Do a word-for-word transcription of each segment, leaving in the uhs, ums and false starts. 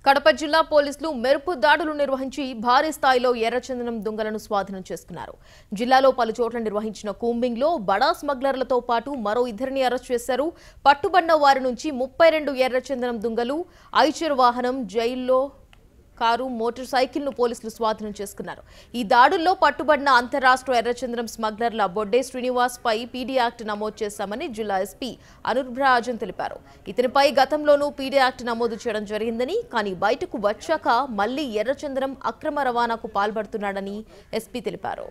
కడప జిల్లా పోలీసులు మెరుపు దాడులు నిర్వహించి భారీ స్థాయిలో ఎర్రచందనం దొంగలను స్వాధీనం చేసుకున్నారు. జిల్లాలో పలు చోట్ల నిర్వహించిన కూంబింగ్ లో బడా స్మగ్లర్లతో పాటు మరో ఇద్దరిని అరెస్ట్ చేశారు. పట్టుబడిన వారి నుంచి ముప్పై రెండు ఎర్రచందనం దొంగలు, ఐచర్ వాహనం, జైల్లో కారు, మోటార్ సైకిల్ ను పోలీసులు స్వాధీనం చేసుకున్నారు. ఈ దాడుల్లో పట్టుబడిన అంతర్రాష్ట్ర ఎర్రచందనం స్మగ్లర్ల బొడ్డే శ్రీనివాస్ పై పీడీ యాక్ట్ నమోదు చేశామని జిల్లా ఎస్పీ అనుర్భరాజన్ తెలిపారు. ఇతనిపై గతంలోనూ పీడీ యాక్ట్ నమోదు చేయడం జరిగిందని, కానీ బయటకు వచ్చాక మళ్లీ ఎర్రచందనం అక్రమ రవాణాకు పాల్పడుతున్నాడని ఎస్పీ తెలిపారు.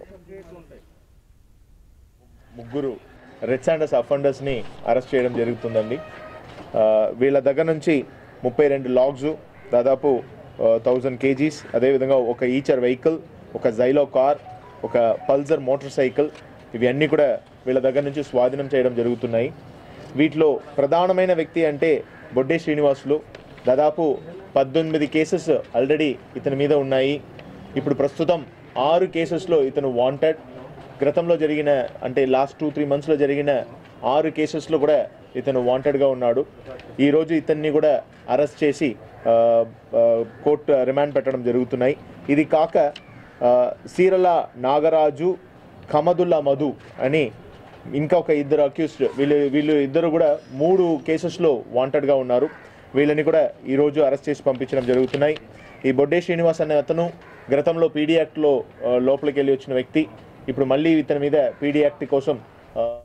ముగ్గురు రెడ్ శాండర్స్ అఫెండర్స్ ని అరెస్ట్ చేయడం జరుగుతుందండి. వీళ్ళ దగ్గర నుంచి ముప్పై రెండు లాగ్స్, దాదాపు థౌజండ్ కేజీస్, అదేవిధంగా ఒక ఈచర్ వెహికల్, ఒక జైలో కార్, ఒక పల్సర్ మోటార్ సైకిల్, ఇవన్నీ కూడా వీళ్ళ దగ్గర నుంచి స్వాధీనం చేయడం జరుగుతున్నాయి. వీటిలో ప్రధానమైన వ్యక్తి అంటే బొడ్డే శ్రీనివాసులు. దాదాపు పద్దెనిమిది కేసెస్ ఆల్రెడీ ఇతని మీద ఉన్నాయి. ఇప్పుడు ప్రస్తుతం ఆరు కేసెస్లో ఇతను వాంటెడ్. గతంలో జరిగిన అంటే లాస్ట్ టూ త్రీ మంత్స్లో జరిగిన ఆరు కేసెస్లో కూడా ఇతను వాంటెడ్గా ఉన్నాడు. ఈరోజు ఇతన్ని కూడా అరెస్ట్ చేసి కోర్టు రిమాండ్ పెట్టడం జరుగుతున్నాయి. ఇది కాక సీరల నాగరాజు, ఖమదుల్లా మధు అని ఇంకా ఒక ఇద్దరు అక్యూస్డ్, వీళ్ళు వీళ్ళు ఇద్దరు కూడా మూడు కేసెస్లో వాంటెడ్గా ఉన్నారు. వీళ్ళని కూడా ఈరోజు అరెస్ట్ చేసి పంపించడం జరుగుతున్నాయి. ఈ బొడ్డే శ్రీనివాస్ అనే అతను గతంలో పీడీ యాక్ట్లో లోపలికి వెళ్ళి వచ్చిన వ్యక్తి. ఇప్పుడు మళ్ళీ ఇతని మీద పీడీ యాక్ట్ కోసం